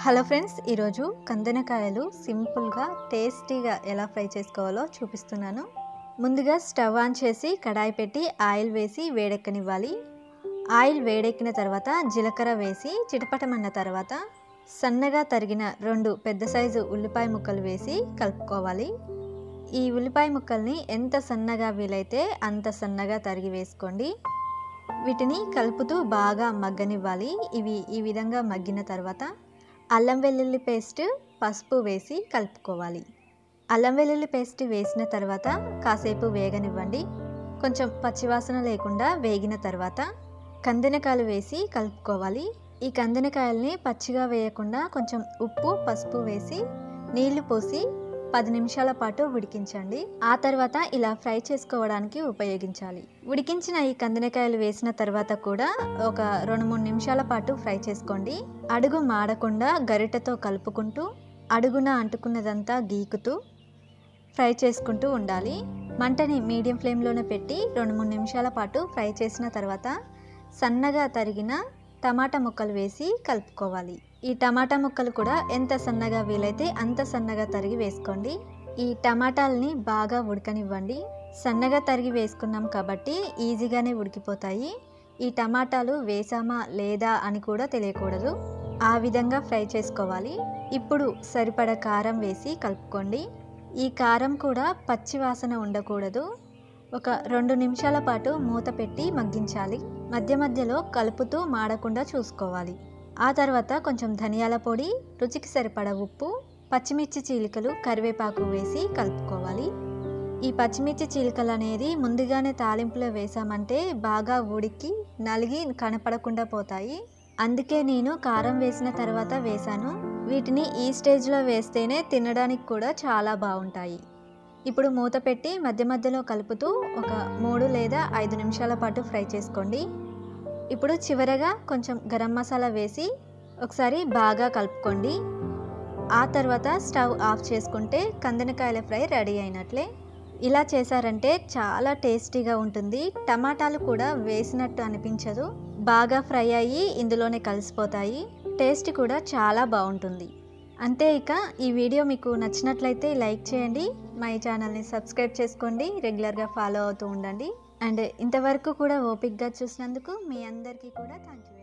Hello friends, ఈరోజు కందనకాయలు సింపుల్గా టేస్టీగా ఎలా ఫ్రై చేసుకోవాలో చూపిస్తున్నాను. ముందుగా స్టవ్ ఆన్ చేసి కడాయి పెట్టి ఆయిల్ వేసి వేడెక్కనివ్వాలి. ఆయిల్ వేడెక్కిన తర్వాత జీలకర్ర వేసి చిటపటమన్న తర్వాత సన్నగా తరిగిన 2 పెద్ద సైజు ఉల్లిపాయ ముక్కలు వేసి కలుపుకోవాలి. ఈ ఉల్లిపాయ ముక్కల్ని ఎంత సన్నగా వీలైతే అంత సన్నగా తరిగి వేసుకోండి. వీటిని కలుపుతూ బాగా మగ్గనివ్వాలి. ఇవి ఈ విధంగా మగ్గిన తర్వాత అల్లం వెల్లుల్లి పేస్ట్, పసుపు వేసి కలుపుకోవాలి. అల్లం వెల్లుల్లి పేస్ట్ వేసిన తర్వాత కాసేపు వేగనివ్వండి. కొంచెం పచ్చివాసన లేకుండా వేగిన తర్వాత కందనకాయలు వేసి కలుపుకోవాలి. ఈ కందనకాయల్ని పచ్చిగా వేయకుండా కొంచెం ఉప్పు, పసుపు వేసి నీళ్లు పోసి 10 నిమిషాల పాటు ఉడికించండి. ఆ తర్వాత ఇలా ఫ్రై చేసుకోవడానికి ఉపయోగించాలి. ఉడికించిన ఈ కందనకాయలు వేసిన తర్వాత కూడా ఒక 2-3 నిమిషాల పాటు ఫ్రై చేసుకోండి. అడుగు మాడకుండా గరిటెతో కలుపుకుంటూ అడుగున అంటుకున్నదంతా గీకుతూ ఫ్రై చేసుకుంటూ ఉండాలి. మంటని మీడియం ఫ్లేమ్లోనే పెట్టి 2-3 నిమిషాల పాటు ఫ్రై చేసిన తర్వాత సన్నగా తరిగిన టమాటా ముక్కలు వేసి కలుపుకోవాలి. ఈ టమాటా ముక్కలు కూడా ఎంత సన్నగా వీలైతే అంత సన్నగా తరిగి వేసుకోండి. ఈ టమాటాలని బాగా ఉడకనివ్వండి. సన్నగా తరిగి వేసుకున్నాం కాబట్టి ఈజీగానే ఉడికిపోతాయి. ఈ టమాటాలు వేసామా లేదా అని కూడా తెలియకూడదు. ఆ విధంగా ఫ్రై చేసుకోవాలి. ఇప్పుడు సరిపడా కారం వేసి కలుపుకోండి. ఈ కారం కూడా పచ్చి వాసన ఉండకూడదు. ఒక 2 నిమిషాల పాటు మూత పెట్టి మగ్గించాలి. మధ్య మధ్యలో కలుపుతూ మాడకుండా చూసుకోవాలి. ఆ తర్వాత కొంచెం ధనియాల పొడి, రుచికి సరిపడా ఉప్పు, పచ్చిమిర్చి చీలికలు, కరివేపాకు వేసి కలుపుకోవాలి. ఈ పచ్చిమిర్చి చీలికలు అనేది ముందుగానే తాలింపులో వేసామంటే బాగా ఉడికి నలిగి కనపడకుండా పోతాయి. అందుకే నేను కారం వేసిన తర్వాత వేశాను. వీటిని ఈ స్టేజ్లో వేస్తేనే తినడానికి కూడా చాలా బాగుంటాయి. ఇప్పుడు మూత పెట్టి మధ్య మధ్యలో కలుపుతూ ఒక 3 లేదా 5 నిమిషాల పాటు ఫ్రై చేసుకోండి. ఇప్పుడు చివరగా కొంచెం గరం మసాలా వేసి ఒకసారి బాగా కలుపుకోండి. ఆ తర్వాత స్టవ్ ఆఫ్ చేసుకుంటే కందనకాయల ఫ్రై రెడీ అయినట్లే. ఇలా చేశారంటే చాలా టేస్టీగా ఉంటుంది. టమాటాలు కూడా వేసినట్టు అనిపించదు. బాగా ఫ్రై అయ్యి ఇందులోనే కలిసిపోతాయి. టేస్ట్ కూడా చాలా బాగుంటుంది. అంతే. ఇక ఈ వీడియో మీకు నచ్చినట్లయితే లైక్ చేయండి. మా ఈ ఛానల్ని సబ్స్క్రైబ్ చేసుకోండి. రెగ్యులర్గా ఫాలో అవుతూ ఉండండి. అండ్ ఇంతవరకు కూడా ఓపిక్గా చూసినందుకు మీ అందరికీ కూడా థ్యాంక్ యూ.